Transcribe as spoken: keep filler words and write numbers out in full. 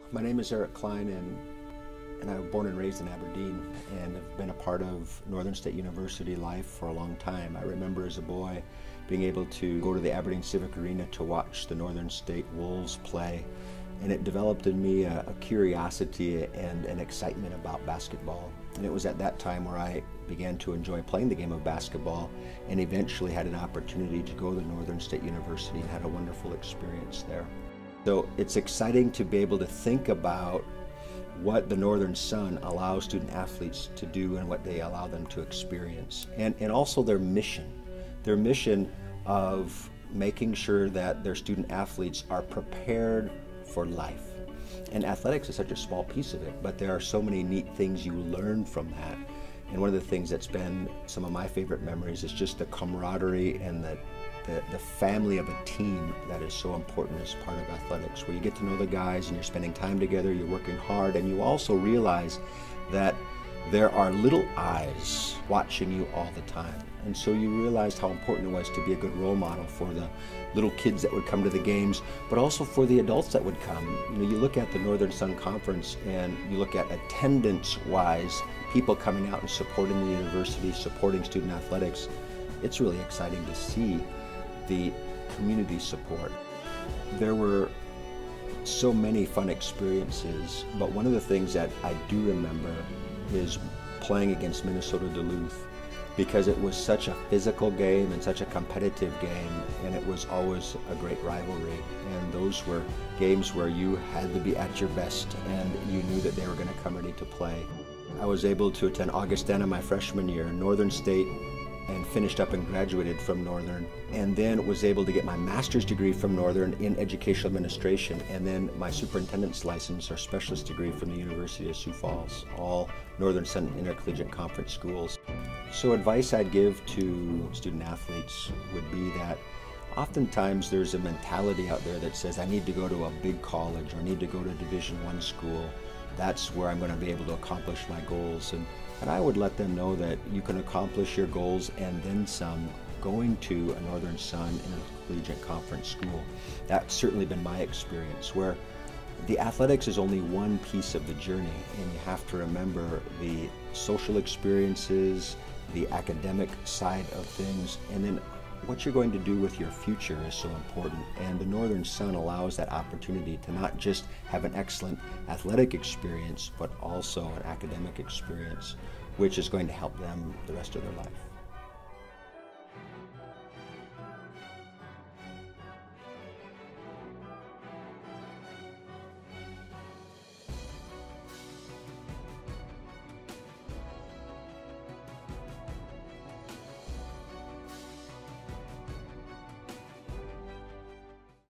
My name is Eric Kline, and, and I was born and raised in Aberdeen and have been a part of Northern State University life for a long time. I remember as a boy being able to go to the Aberdeen Civic Arena to watch the Northern State Wolves play, and it developed in me a, a curiosity and an excitement about basketball. And it was at that time where I began to enjoy playing the game of basketball and eventually had an opportunity to go to Northern State University and had a wonderful experience there. So it's exciting to be able to think about what the Northern Sun allows student athletes to do and what they allow them to experience. And, and also their mission. Their mission of making sure that their student athletes are prepared for life. And athletics is such a small piece of it, but there are so many neat things you learn from that. And one of the things that's been some of my favorite memories is just the camaraderie and the, the, the family of a team that is so important as part of athletics, where you get to know the guys and you're spending time together, you're working hard, and you also realize that there are little eyes watching you all the time. And so you realized how important it was to be a good role model for the little kids that would come to the games, but also for the adults that would come. You know, you look at the Northern Sun Conference and you look at attendance-wise, people coming out and supporting the university, supporting student athletics. It's really exciting to see the community support. There were so many fun experiences, but one of the things that I do remember is playing against Minnesota Duluth, because it was such a physical game and such a competitive game, and it was always a great rivalry. And those were games where you had to be at your best and you knew that they were going to come ready to play. I was able to attend Augustana my freshman year, Northern State, and finished up and graduated from Northern, and then was able to get my master's degree from Northern in educational administration, and then my superintendent's license or specialist degree from the University of Sioux Falls, all Northern Sun Intercollegiate Conference schools. So advice I'd give to student athletes would be that oftentimes there's a mentality out there that says, I need to go to a big college or I need to go to a Division One school. That's where I'm going to be able to accomplish my goals. And, and I would let them know that you can accomplish your goals and then some going to a Northern Sun Intercollegiate Conference school. That's certainly been my experience, where the athletics is only one piece of the journey, and you have to remember the social experiences, the academic side of things, and then what you're going to do with your future is so important. And the Northern Sun allows that opportunity to not just have an excellent athletic experience, but also an academic experience, which is going to help them the rest of their life.